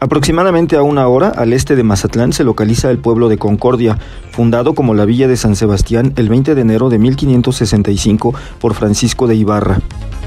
Aproximadamente a 1 hora al este de Mazatlán se localiza el pueblo de Concordia, fundado como la Villa de San Sebastián el 20 de enero de 1565 por Francisco de Ibarra.